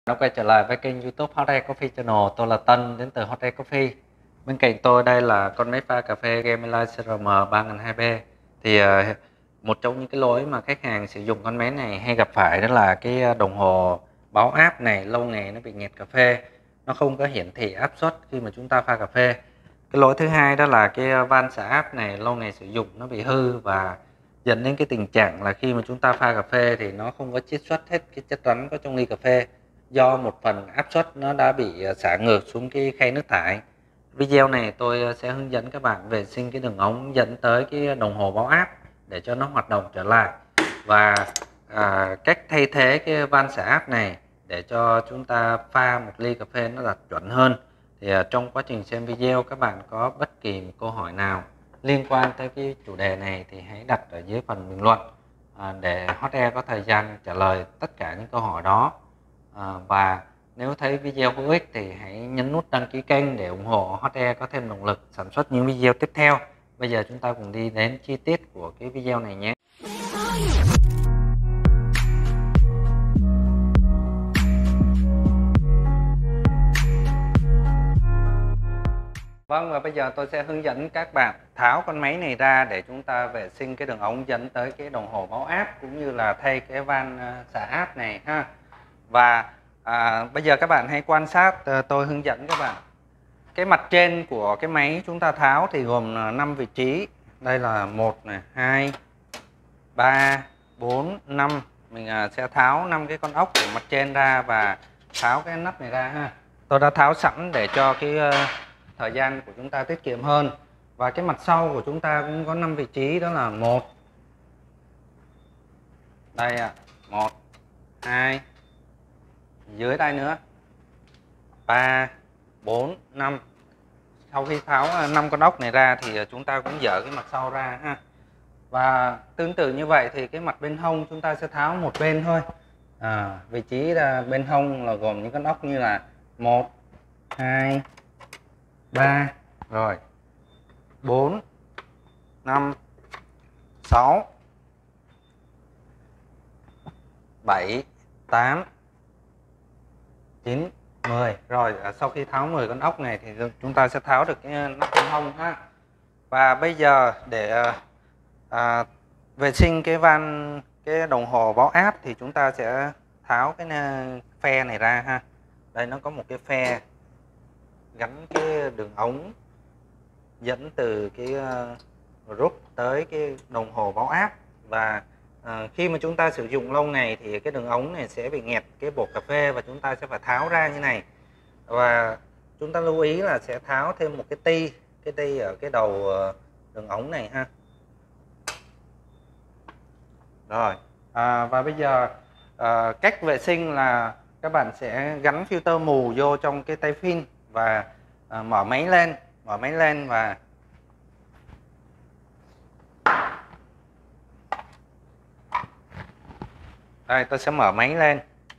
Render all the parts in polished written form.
Đã quay trở lại với kênh YouTube Hot Air Coffee Channel. Tôi là Tân đến từ Hot Air Coffee. Bên cạnh tôi đây là con máy pha cà phê Gamelite CRM 3002B. Thì một trong những cái lỗi mà khách hàng sử dụng con máy này hay gặp phải đó là cái đồng hồ báo áp này lâu ngày nó bị nghẹt cà phê, nó không có hiển thị áp suất khi mà chúng ta pha cà phê. Cái lỗi thứ hai đó là cái van xả áp này lâu ngày sử dụng nó bị hư và dẫn đến cái tình trạng là khi mà chúng ta pha cà phê thì nó không có chiết xuất hết cái chất rắn có trong ly cà phê, do một phần áp suất nó đã bị xả ngược xuống cái khay nước thải. Video này tôi sẽ hướng dẫn các bạn vệ sinh cái đường ống dẫn tới cái đồng hồ báo áp để cho nó hoạt động trở lại, và cách thay thế cái van xả áp này để cho chúng ta pha một ly cà phê nó đạt chuẩn hơn. Thì trong quá trình xem video các bạn có bất kỳ một câu hỏi nào liên quan tới cái chủ đề này thì hãy đặt ở dưới phần bình luận để Hot Air có thời gian trả lời tất cả những câu hỏi đó. Và nếu thấy video hữu ích thì hãy nhấn nút đăng ký kênh để ủng hộ Hot Air có thêm động lực sản xuất những video tiếp theo. Bây giờ chúng ta cùng đi đến chi tiết của cái video này nhé. Vâng, và bây giờ tôi sẽ hướng dẫn các bạn tháo con máy này ra để chúng ta vệ sinh cái đường ống dẫn tới cái đồng hồ báo áp cũng như là thay cái van xả áp này ha. Và bây giờ các bạn hãy quan sát tôi hướng dẫn các bạn. Cái mặt trên của cái máy chúng ta tháo thì gồm 5 vị trí. Đây là 1 này, 2, 3, 4, 5. Mình sẽ tháo 5 cái con ốc của mặt trên ra và tháo cái nắp này ra ha. Tôi đã tháo sẵn để cho cái thời gian của chúng ta tiết kiệm hơn. Và cái mặt sau của chúng ta cũng có 5 vị trí, đó là 1. Đây ạ, 1, 2, dưới đây nữa, 3, 4, 5. Sau khi tháo 5 con ốc này ra thì chúng ta cũng dỡ cái mặt sau ra ha. Và tương tự như vậy thì cái mặt bên hông chúng ta sẽ tháo một bên thôi. Vị trí bên hông là gồm những con ốc như là 1, 2, 3, rồi 4, 5, 6, 7, 8, 9, 10. Rồi sau khi tháo 10 con ốc này thì chúng ta sẽ tháo được cái nắp bên hông ha. Và bây giờ để vệ sinh cái đồng hồ báo áp thì chúng ta sẽ tháo cái phe này ra ha. Đây nó có một cái phe gắn cái đường ống dẫn từ cái group tới cái đồng hồ báo áp. Và khi mà chúng ta sử dụng lâu ngày thì cái đường ống này sẽ bị nghẹt cái bột cà phê và chúng ta sẽ phải tháo ra như này. Và chúng ta lưu ý là sẽ tháo thêm một cái ti ở cái đầu đường ống này ha. Rồi và bây giờ cách vệ sinh là các bạn sẽ gắn filter mù vô trong cái tay phin và mở máy lên và đây tôi sẽ mở máy lên.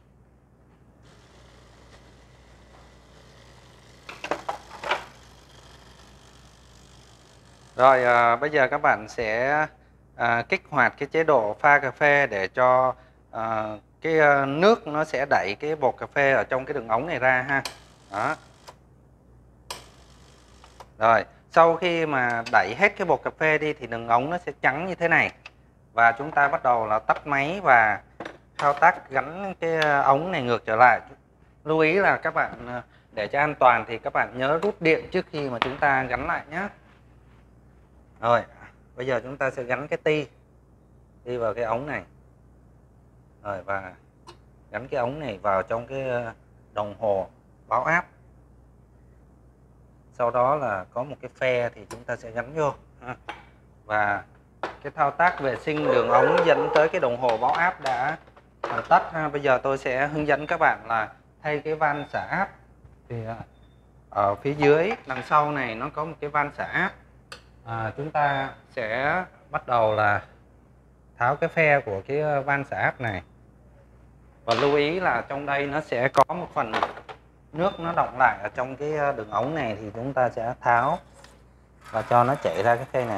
Rồi bây giờ các bạn sẽ kích hoạt cái chế độ pha cà phê để cho cái nước nó sẽ đẩy cái bột cà phê ở trong cái đường ống này ra ha. Đó. Rồi sau khi mà đẩy hết cái bột cà phê đi thì đường ống nó sẽ trắng như thế này. Và chúng ta bắt đầu là tắt máy và thao tác gắn cái ống này ngược trở lại. Lưu ý là các bạn để cho an toàn thì các bạn nhớ rút điện trước khi mà chúng ta gắn lại nhé. Rồi bây giờ chúng ta sẽ gắn cái ti vào cái ống này. Rồi và gắn cái ống này vào trong cái đồng hồ báo áp. Sau đó là có một cái phe thì chúng ta sẽ gắn vô. Và cái thao tác vệ sinh đường ống dẫn tới cái đồng hồ báo áp đã hoàn tất. Bây giờ tôi sẽ hướng dẫn các bạn là thay cái van xả áp. Thì ở phía dưới đằng sau này nó có một cái van xả áp. Chúng ta sẽ bắt đầu là tháo cái phe của cái van xả áp này. Và lưu ý là trong đây nó sẽ có một phần nước nó đọng lại ở trong cái đường ống này thì chúng ta sẽ tháo và cho nó chảy ra cái khay này.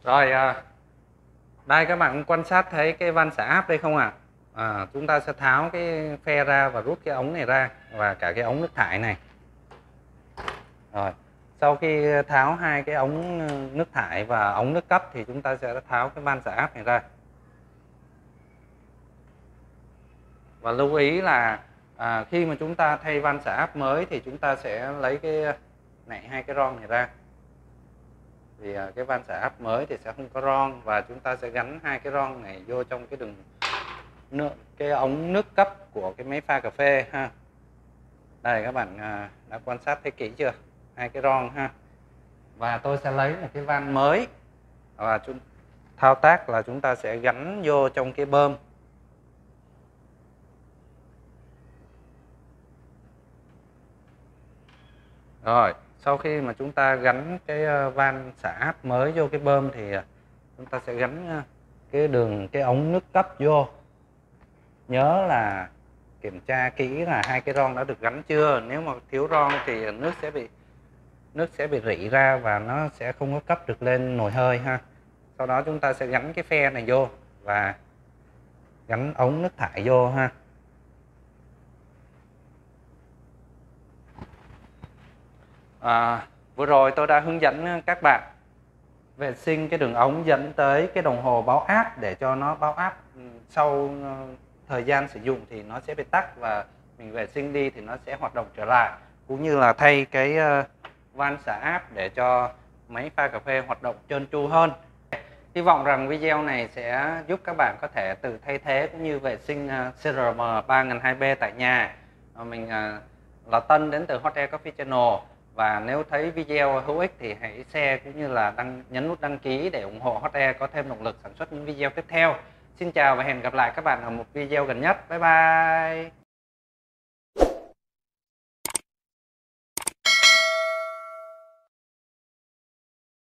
Rồi đây các bạn quan sát thấy cái van xả áp đây không ạ? Chúng ta sẽ tháo cái phe ra và rút cái ống này ra và cả cái ống nước thải này. Rồi sau khi tháo hai cái ống nước thải và ống nước cấp thì chúng ta sẽ tháo cái van xả áp này ra. Và lưu ý là khi mà chúng ta thay van xả áp mới thì chúng ta sẽ lấy cái hai cái ron này ra. Thì cái van xả áp mới thì sẽ không có ron, và chúng ta sẽ gắn hai cái ron này vô trong cái đường cái ống nước cấp của cái máy pha cà phê ha. Đây các bạn đã quan sát thấy kỹ chưa? Hai cái ron ha. Và tôi sẽ lấy một cái van mới và thao tác là chúng ta sẽ gắn vô trong cái bơm. Rồi sau khi mà chúng ta gắn cái van xả áp mới vô cái bơm thì chúng ta sẽ gắn cái ống nước cấp vô. Nhớ là kiểm tra kỹ là hai cái ron đã được gắn chưa. Nếu mà thiếu ron thì nước sẽ bị rỉ ra và nó sẽ không có cấp được lên nồi hơi ha. Sau đó chúng ta sẽ gắn cái phe này vô và gắn ống nước thải vô ha. Vừa rồi tôi đã hướng dẫn các bạn vệ sinh cái đường ống dẫn tới cái đồng hồ báo áp để cho nó báo áp sau thời gian sử dụng thì nó sẽ bị tắt, và mình vệ sinh đi thì nó sẽ hoạt động trở lại, cũng như là thay cái van xả áp để cho máy pha cà phê hoạt động trơn tru hơn. Hy vọng rằng video này sẽ giúp các bạn có thể tự thay thế cũng như vệ sinh CRM 3002B tại nhà. Mình là Tân đến từ Hot Air Coffee Channel, và nếu thấy video hữu ích thì hãy share cũng như là nhấn nút đăng ký để ủng hộ Hot Air có thêm động lực sản xuất những video tiếp theo. Xin chào và hẹn gặp lại các bạn ở một video gần nhất. Bye bye.